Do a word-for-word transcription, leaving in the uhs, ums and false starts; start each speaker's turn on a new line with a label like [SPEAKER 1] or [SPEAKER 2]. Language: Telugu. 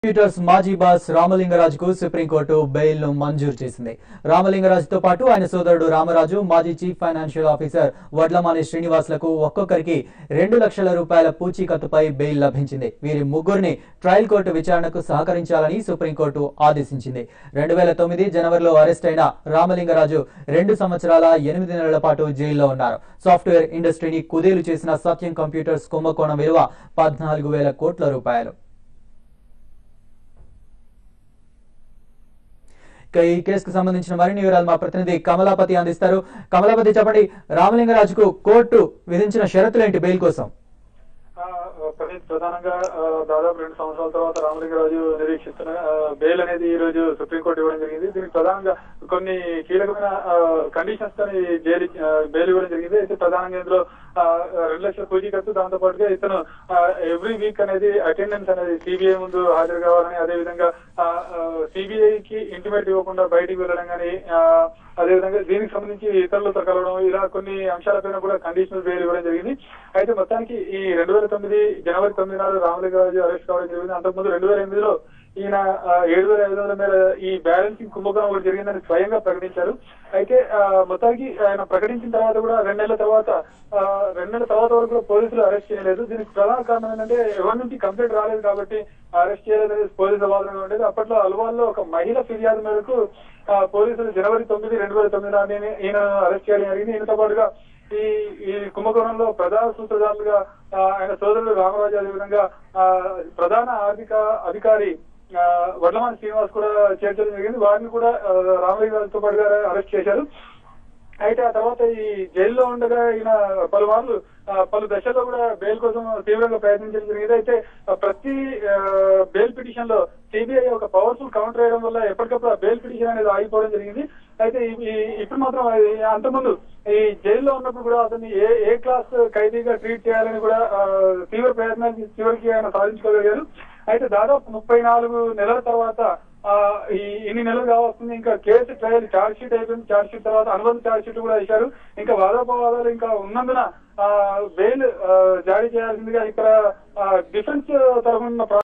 [SPEAKER 1] పీటర్స్ మాజీ బాస్ రామలింగరాజుకు సుప్రీంకోర్టు బెయిల్ ను మంజూరు చేసింది. రామలింగరాజుతో పాటు ఆయన సోదరుడు రామరాజు, మాజీ చీఫ్ ఫైనాన్షియల్ ఆఫీసర్ వడ్లమాని శ్రీనివాసులకు ఒక్కొక్కరికి రెండు లక్షల రూపాయల పూచీకత్తుపై బెయిల్ లభించింది. వీరి ముగ్గురిని ట్రయల్ కోర్టు విచారణకు సహకరించాలని సుప్రీంకోర్టు ఆదేశించింది. రెండు వేల తొమ్మిది జనవరిలో అరెస్ట్ అయిన రామలింగరాజు రెండు సంవత్సరాల ఎనిమిది నెలల పాటు జైల్లో ఉన్నారు. సాఫ్ట్వేర్ ఇండస్ట్రీని కుదేలు చేసిన సత్యం కంప్యూటర్స్ కుంభకోణం విలువ పద్నాలుగు వేల కోట్ల రూపాయలు. ఈ కేసుకు సంబంధించిన మరిన్ని వివరాలు మా ప్రతినిధి కమలాపతి అందిస్తారు. కమలాపతి, చెప్పండి, రామలింగరాజుకు కోర్టు విధించిన షరతులు ఏంటి బెయిల్ కోసం?
[SPEAKER 2] ప్రధానంగా దాదాపు రెండు సంవత్సరాల తర్వాత రామలింగరాజు నిరీక్షిస్తున్న బెయిల్ అనేది ఈ రోజు సుప్రీంకోర్టు ఇవ్వడం జరిగింది. దీనికి ప్రధానంగా కొన్ని కీలకమైన కండిషన్స్ తో జైలు బెయిల్ ఇవ్వడం జరిగింది. అయితే ప్రధానంగా ఇందులో రెండు లక్షల పూచీకత్తు, దాంతో పాటుగా ఇతను ఎవ్రీ వీక్ అనేది అటెండెన్స్ అనేది సిబిఐ ముందు హాజరు కావాలని, అదేవిధంగా సిబిఐకి ఇంటిమేట్ ఇవ్వకుండా బయటికి వెళ్ళడం కానీ, అదేవిధంగా దీనికి సంబంధించి ఇతరులతో కలవడం, ఇలా కొన్ని అంశాలపైన కూడా కండిషనల్ బెయిల్ ఇవ్వడం జరిగింది. అయితే మొత్తానికి ఈ రెండు వేల తొమ్మిది జనవరి తొమ్మిది నాడు రామలింగరాజు అరెస్ట్ కావడం జరిగింది. అంతకుముందు రెండు వేల ఎనిమిదిలో ఈయన ఏడు వేల ఐదు వందల మేర ఈ బ్యాలెన్సింగ్ కుంభకోణం కూడా జరిగిందని స్వయంగా ప్రకటించారు. అయితే మొత్తానికి ఆయన ప్రకటించిన తర్వాత కూడా రెండు నెలల తర్వాత రెండు నెలల తర్వాత వరకు కూడా పోలీసులు అరెస్ట్ చేయలేదు. దీనికి ప్రధాన కారణం ఏంటంటే ఎవరి నుంచి కంప్లైంట్ రాలేదు కాబట్టి అరెస్ట్ చేయలేదని పోలీసుల వాదన ఉండేది. అప్పట్లో అల్వాల్లో ఒక మహిళ ఫిర్యాదు మేరకు పోలీసులు జనవరి తొమ్మిది రెండు వేల తొమ్మిది నాడు ఈయన అరెస్ట్ చేయడం జరిగింది. ఈయనతో పాటుగా ఈ ఈ కుంభకోణంలో ప్రధాన సూత్రధారులుగా ఆయన సోదరుడు రామరాజు, అదేవిధంగా ప్రధాన ఆర్థిక అధికారి వడ్లమాని శ్రీనివాస్ కూడా చేర్చడం జరిగింది. వారిని కూడా రామలింగరాజుతో పాటుగా అరెస్ట్ చేశారు. అయితే ఆ తర్వాత ఈ జైల్లో ఉండగా ఈయన పలుమార్లు పలు దశల్లో కూడా బెయిల్ కోసం తీవ్రంగా ప్రయత్నించడం జరిగింది. అయితే ప్రతి బెయిల్ పిటిషన్ లో సిబిఐ ఒక పవర్ఫుల్ కౌంటర్ వేయడం వల్ల ఎప్పటికప్పుడు ఆ బెయిల్ పిటిషన్ అనేది ఆగిపోవడం జరిగింది. అయితే ఇప్పుడు మాత్రం అంతకుముందు ఈ జైల్లో ఉన్నప్పుడు కూడా అతన్ని ఏ ఏ క్లాస్ ఖైదీగా ట్రీట్ చేయాలని కూడా తీవ్ర ప్రయత్నాలు చివరికి ఆయన సాధించుకోగలిగారు. అయితే దాదాపు ముప్పై నాలుగు నెలల తర్వాత ఈ ఇన్ని నెలలు కావాల్సింది, ఇంకా కేసు ట్రయల్ ఛార్జ్ షీట్ అయిపోయింది. ఛార్జ్ షీట్ తర్వాత అనుబంధ ఛార్జ్ షీట్ కూడా ఇచ్చారు. ఇంకా వాదోపవాదాలు ఇంకా ఉన్నందున బెయిల్ జారీ చేయాల్సిందిగా ఇక్కడ డిఫెన్స్ తరఫున